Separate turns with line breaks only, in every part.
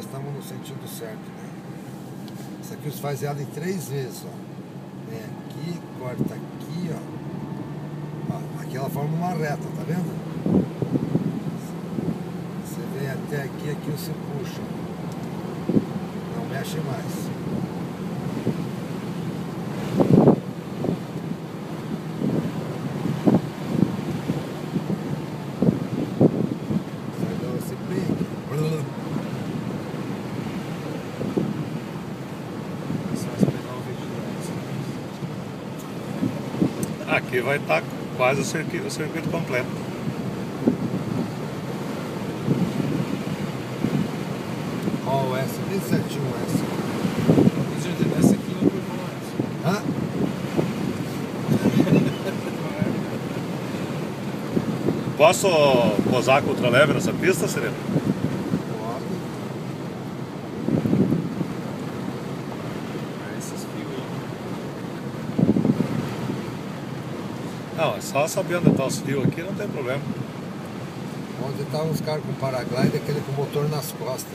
estamos no sentido certo, né? Isso aqui você faz ela em 3 vezes, ó. Vem aqui, corta aqui, ó. Aqui ela forma uma reta, tá vendo? Você vem até aqui, aqui você puxa. Não mexe mais.
Aqui vai estar quase o circuito completo.
Ó, o S, bem certinho o S.
Essa aqui não foi bom, essa.
Hã?
Posso posar com o ultraleve nessa pista, Sereno?
Pode.
Esses fios aí.
Não, é só saber onde estão os fios aqui, não tem problema.
Onde estavam os caras com paraglide, aquele com motor nas costas.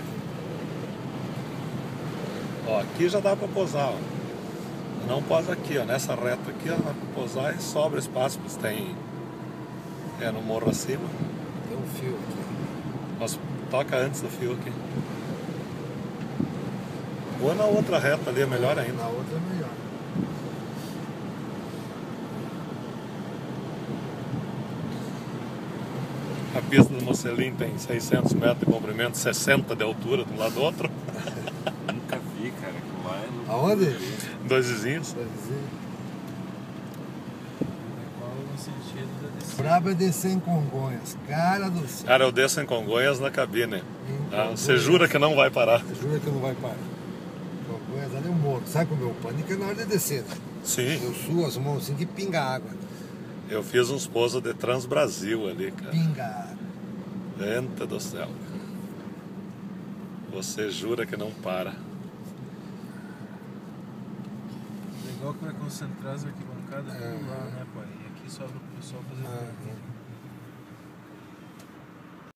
Ó, aqui já dá para posar, ó. Não posa aqui, ó, nessa reta aqui, ó, dá para posar e sobra espaço, porque tem no morro acima.
Tem um fio aqui.
Mas toca antes do fio aqui. Ou na outra reta ali é melhor ainda.
Na outra é melhor.
A pista do Mocelin tem 600 metros de comprimento, 60 de altura de um lado do outro.
Nunca vi, cara. Que lá é no...
Aonde?
Dois vizinhos.
Qual no sentido da descida?
Braba é descer em Congonhas. Cara do céu.
Cara, eu desço em Congonhas na cabine.
Em
Tá?
Congonhas.
Você jura que não vai parar?
Você jura que não vai parar? Congonhas ali é um morro. Sabe como é o pânico? É na hora de descer, né?
Sim.
Eu suo as mãos assim que pinga água.
Eu fiz uns pousos de Transbrasil ali, cara.
Pinga água.
Eita do céu. Você jura que não para.
Legal que vai concentrar as arquibancadas tudo lá, né, pai? E aqui sobra pro pessoal fazer.